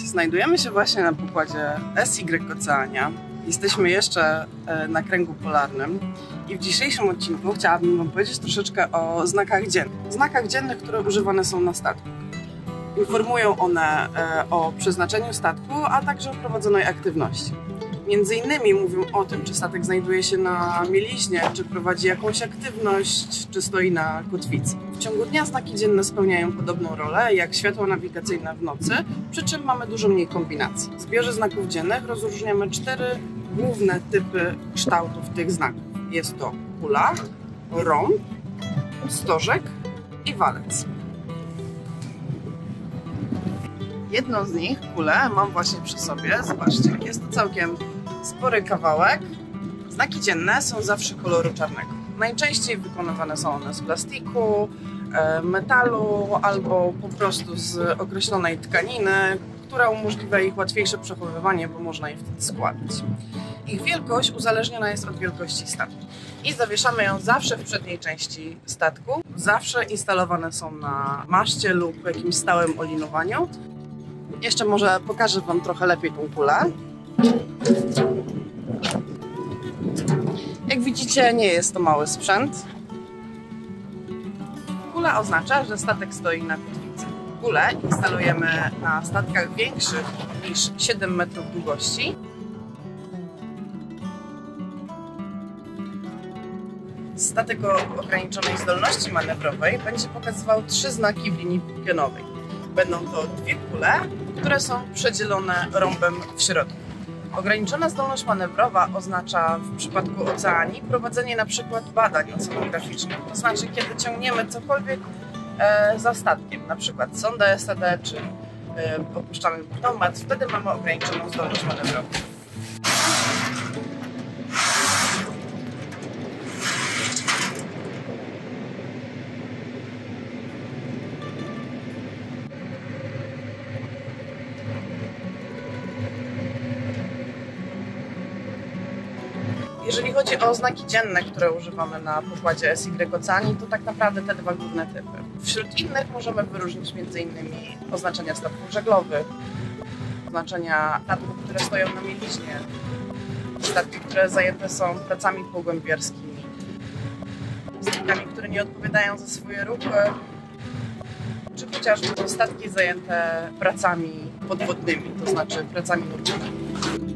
Znajdujemy się właśnie na pokładzie SY Oceania. Jesteśmy jeszcze na kręgu polarnym i w dzisiejszym odcinku chciałabym Wam powiedzieć troszeczkę o znakach dziennych. Znakach dziennych, które używane są na statku. Informują one o przeznaczeniu statku, a także o prowadzonej aktywności. Między innymi mówią o tym, czy statek znajduje się na mieliźnie, czy prowadzi jakąś aktywność, czy stoi na kotwicy. W ciągu dnia znaki dzienne spełniają podobną rolę jak światła nawigacyjne w nocy, przy czym mamy dużo mniej kombinacji. W zbiorze znaków dziennych rozróżniamy 4 główne typy kształtów tych znaków. Jest to kula, rąb, stożek i walec. Jedną z nich, kulę, mam właśnie przy sobie. Zobaczcie, jest to całkiem spory kawałek. Znaki dzienne są zawsze koloru czarnego. Najczęściej wykonywane są one z plastiku, metalu albo po prostu z określonej tkaniny, która umożliwia ich łatwiejsze przechowywanie, bo można je wtedy składać. Ich wielkość uzależniona jest od wielkości statku. I zawieszamy ją zawsze w przedniej części statku. Zawsze instalowane są na maszcie lub jakimś stałym olinowaniu. Jeszcze może pokażę Wam trochę lepiej tą kulę. Jak widzicie, nie jest to mały sprzęt. Kula oznacza, że statek stoi na kotwicy. Kulę instalujemy na statkach większych niż 7 metrów długości. Statek o ograniczonej zdolności manewrowej będzie pokazywał 3 znaki w linii pionowej. Będą to 2 kule, które są przedzielone rąbem w środku. Ograniczona zdolność manewrowa oznacza w przypadku oceanii prowadzenie na przykład badań oceanograficznych. To znaczy, kiedy ciągniemy cokolwiek za statkiem, na przykład sondę STD czy opuszczamy pneumat, wtedy mamy ograniczoną zdolność manewrową. Jeżeli chodzi o znaki dzienne, które używamy na pokładzie SY Oceanii, to tak naprawdę te 2 główne typy. Wśród innych możemy wyróżnić m.in. oznaczenia statków żeglowych, oznaczenia statków, które stoją na mieliźnie, statki, które zajęte są pracami pogłębiarskimi, statkami, które nie odpowiadają za swoje ruchy, czy chociażby statki zajęte pracami podwodnymi, to znaczy pracami nurkowymi.